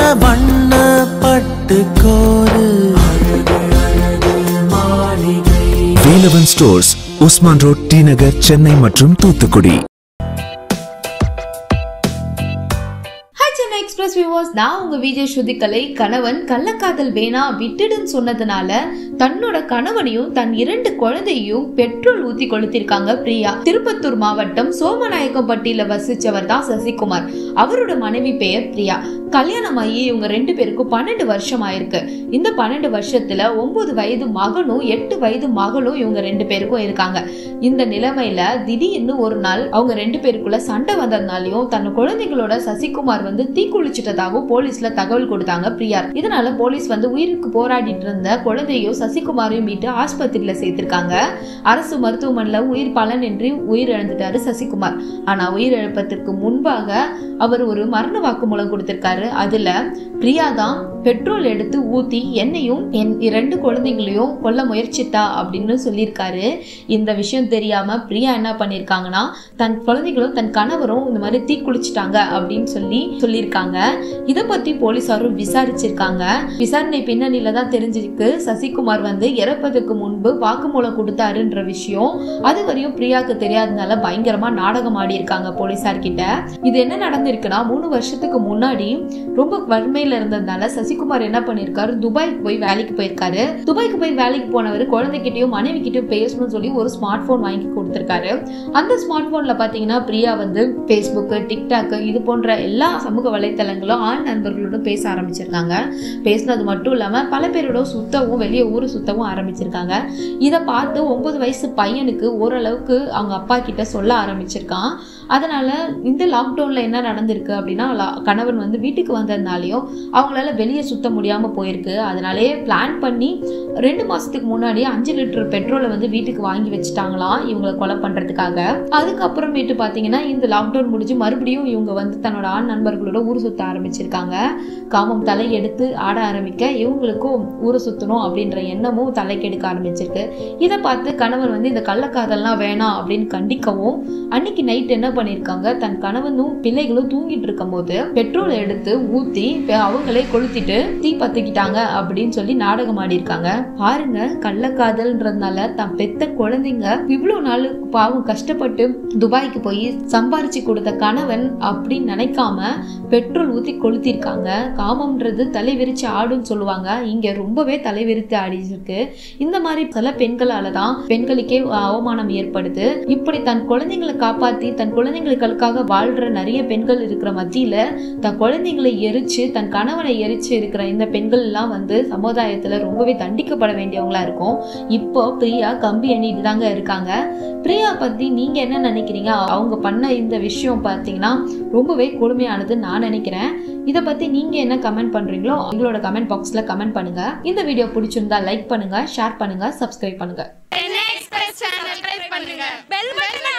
வண்ண பட்டுக்கோரு Velavan stores, Usman road, T Nagar, Chennai மற்றும் தூத்துக்குடி. எக்ஸ்பிரஸ் வியூவர்ஸ், நான் உங்க விஜய் ஸ்ருதிகலை. கணவன் கள்ளக்காதல் வேணா விட்டுடுன்னு சொன்னதுனால தன்னோட கணவனையும் தன் 2 குழந்தையும் பெட்ரோல் ஊத்தி கொளுத்திருக்காங்க பிரியா. திருப்பத்தூர் மாவட்டம் சோமநாயக்கம்பட்டியில வசிச்சவர் தான் சசிகுமார். அவரோட மனைவி பெயர் பிரியா. கல்யாணம் ஆகி இவங்க 2 பேருக்கும் 12 வருஷம் ஆயிருக்கு. இந்த 12 வருஷத்துல 9 வயது மகனும் 8 வயது மகளும் இவங்க 2 பேருக்கும் இருக்காங்க. இந்த நிலைமையில திடீர்னு ஒரு நாள் அவங்க 2 பேருக்குள்ள சண்டை வந்ததுனாலையும் தன் குழந்தைகளோட சசிகுமார் தீக்குளிச்சிட்டதாகவும் போலீஸ்ல தகவல் கொடுத்தாங்க பிரியா. இதனால போலீஸ் உயிருக்கு போராடிட்டு இருந்த குழந்தையும் சசிகுமாரையும் மீட்டு ஆஸ்பத்திரியில சேர்த்திருக்காங்க. அரசு மருத்துவமனையில உயிர் பலனின்றி உயிர் இழந்துட்டாரு சசிகுமார். ஆனா உயிரிழப்பதற்கு முன்பாக அவர் ஒரு மரண வாக்குமூலம் கொடுத்திருக்காரு. அதுல பிரியா தான் பெட்ரோல் எடுத்து ஊத்தி என்னையும் என் 2 குழந்தைங்களையும் கொல்ல முயற்சித்தா அப்படின்னு சொல்லியிருக்காரு. இந்த விஷயம் தெரியாம பிரியா என்ன பண்ணிருக்காங்கன்னா, தன் குழந்தைகளும் தன் கணவரும் இந்த மாதிரி தீக்குளிச்சிட்டாங்க அப்படின்னு சொல்லியிருக்காங்க. இதை பத்தி போலீசாரும் விசாரிச்சிருக்காங்க. விசாரணை பின்னணியில தான் தெரிஞ்சிருக்கு சசிகுமார் இறப்பதற்கு முன்பு வாக்குமூலம் கொடுத்தாருன்ற விஷயம். அது வரையும் பிரியாவுக்கு தெரியாதனால பயங்கரமா நாடகம் ஆடி இருக்காங்க போலீசார் கிட்ட. இது என்ன நடந்திருக்குன்னா, 3 வருஷத்துக்கு முன்னாடி ரொம்ப வறுமையில இருந்ததுனால சசிகுமார் என்ன பண்ணிருக்காரு, துபாய்க்கு போய் வேலைக்கு போயிருக்காரு. துபாய்க்கு போய் வேலைக்கு போனவர் குழந்தைகிட்டயும் மனைவி கிட்டயும் பேசணும்னு சொல்லி ஒரு ஸ்மார்ட் போன் வாங்கி கொடுத்திருக்காரு. அந்த ஸ்மார்ட் போன்ல பாத்தீங்கன்னா பிரியா பேஸ்புக், டிக்டாக் இது போன்ற எல்லா சமூக வலைத்தளங்களும் ஆண் நண்பர்களோட பேச ஆரம்பிச்சிருக்காங்க. பேசினது மட்டும் இல்லாம பல பேரோட சுத்தவும் வெளியே ஊரு சுத்தவும் ஆரம்பிச்சிருக்காங்க. இதை பார்த்து 9 வயசு பையனுக்கு ஓரளவுக்கு அவங்க அப்பா கிட்ட சொல்ல ஆரம்பிச்சிருக்கான். அதனால இந்த லாக்டவுன்ல என்ன நடந்திருக்கு அப்படின்னா, கணவன் வீட்டுக்கு வந்ததுனாலையும் அவங்களால வெளியே சுத்த முடியாம போயிருக்கு. அதனாலே பிளான் பண்ணி 2 மாசத்துக்கு முன்னாடி 5 லிட்டர் பெட்ரோலை வீட்டுக்கு வாங்கி வச்சுட்டாங்களாம் இவங்களை கொலை பண்றதுக்காக. அதுக்கப்புறமேட்டு பாத்தீங்கன்னா இந்த லாக்டவுன் முடிஞ்சு மறுபடியும் இவங்க தன்னோட ஆண் நண்பர்களோட ஊர் சுத்த ஆரம்பிச்சிருக்காங்க. காமம் தலை எடுத்து ஆட ஆரம்பிக்க இவங்களுக்கும் ஊரை சுத்தணும் அப்படின்ற எண்ணமும் தலைக்கெடுக்க ஆரம்பிச்சிருக்கு. இதை பார்த்து கணவன் இந்த கள்ளக்காதல்லாம் வேணாம் அப்படின்னு கண்டிக்கவும், அன்னைக்கு நைட் என்ன பண்ணிருக்காங்க, தன் கணவனும் பிள்ளைகளும் தூங்கிட்டு இருக்கும் போது பெட்ரோல் எடுத்து ஊத்தி அவங்களே கொளுத்திட்டு தீ பத்திக்கிட்டாங்க அப்படின்னு சொல்லி நாடகம் ஆடி இருக்காங்க. பாருங்க, கள்ளக்காதல்ன்றதுனால தான் பெத்த குழந்தைங்க இவ்வளவு நாள் பாவம் கஷ்டப்பட்டு துபாய்க்கு போய் சம்பாரிச்சு கொடுத்த கணவன் அப்படின்னு நினைக்காம பெட்ரோல் ஊத்தி கொளுத்திருக்காங்க. காமம்ன்றது தலைவிரிச்சு ஆடுன்னு சொல்லுவாங்க. இங்க ரொம்பவே தலைவிரித்து ஆடிச்சிருக்கு. இந்த மாதிரி சில பெண்களால தான் பெண்களுக்கே அவமானம் ஏற்படுது. இப்படி தன் குழந்தைங்களை காப்பாத்தி தன் குழந்தைங்களுக்காக வாழ்ற நிறைய பெண்கள் இருக்கிற மத்தியில தன் குழந்தைங்களை எரிச்சு தன் கணவனை எரிச்சு இருக்கிற இந்த பெண்கள் எல்லாம் சமுதாயத்துல ரொம்பவே தண்டிக்கப்பட வேண்டியவங்களா இருக்கும். இப்போ பிரியா கம்பி எண்ணிட்டு தாங்க இருக்காங்க. பிரியா பத்தி நீங்க என்ன நினைக்கிறீங்க? அவங்க பண்ண இந்த விஷயம் பாத்தீங்கன்னா ரொம்பவே கொடுமையானது நான் நினைக்கிறேன். இதை பத்தி நீங்க என்ன கமெண்ட் பண்றீங்களோ எங்களோட கமெண்ட் பாக்ஸ்ல கமெண்ட் பண்ணுங்க. இந்த வீடியோ பிடிச்சிருந்தா லைக் பண்ணுங்க, ஷேர் பண்ணுங்க, சப்ஸ்கிரைப் பண்ணுங்க.